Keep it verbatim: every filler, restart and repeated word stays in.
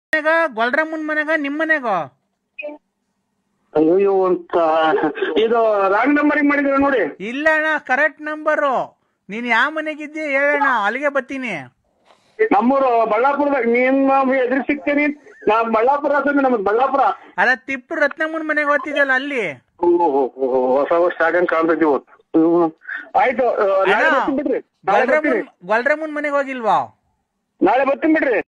ಗೊಲ್ರಮ್ಮನ್ ಮನೆಗ ನಿಮ್ ಮನೆಗ? ಅಯ್ಯೋ ಅಂತ ಇದು ರಾಂಗ್ ನಂಬರ್ ಮಾಡಿದ್ರ ನೋಡಿ. ಇಲ್ಲ ಅಣ್ಣ, ಕರೆಕ್ಟ್ ನಂಬರು. ನೀನ್ ಯಾವ ಮನೆಗಿದ್ದಿ ಹೇಳಣ್ಣ, ಅಲ್ಲಿಗೆ ಬರ್ತೀನಿ. ನಮ್ಮೂರು ಬಳ್ಳಾಪುರದಾಗ. ನೀನ್ ಎದುರು ಸಿಗ್ತೀನಿ. ನಾ ಬಳ್ಳಾಪುರ ನಮ್ದು ಬಳ್ಳಾಪುರ. ಅಲ್ಲ, ತಿಪ್ಪು ರತ್ನಮ್ಮನ್ ಮನೆಗೆ ಓದ್ತಿದ್ಯಲ್ಲ ಅಲ್ಲಿ. ಹೊಸ ವರ್ಷ ಆಗಂಗ್ ಕಾಣ್ತೈತಿ ಇವತ್ತು. ಆಯ್ತು, ನಾಳೆ ಬರ್ತೀನಿ ಬಿಡ್ರಿ. ಗೊಲ್ರಮ್ಮನ್ ಮನೆಗೆ ಹೋಗಿಲ್ವಾ? ನಾಳೆ ಬರ್ತೀನಿ ಬಿಡ್ರಿ.